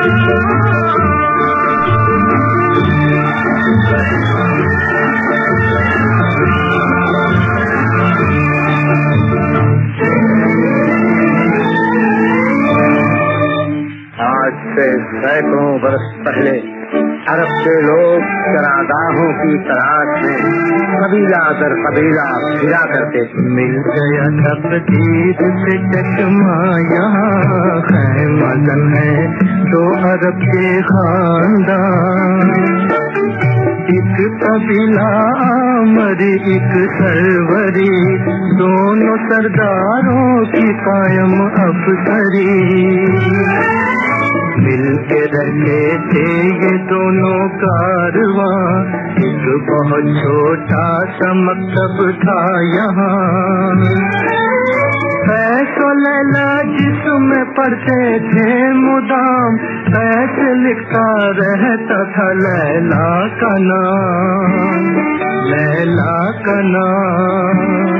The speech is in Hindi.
सैकड़ों बरस पहले अरब के लोग चरागाहों की तलाश में कबीला दर कबीला फिरा करते। मिल गया तकदीर से चकमा यहाँ खैमदन है दो अरब के खानदान। एक कबीला मरी एक सरवरी, दोनों सरदारों की कायम अफसरी। मिल के रखे थे ये दोनों कारवां, एक बहुत छोटा सा मकतब था यहाँ। पैसो लैला जिसमें पढ़ते थे मुदाम, पैसे लिखता रहता था लैला का नाम, लैला का नाम।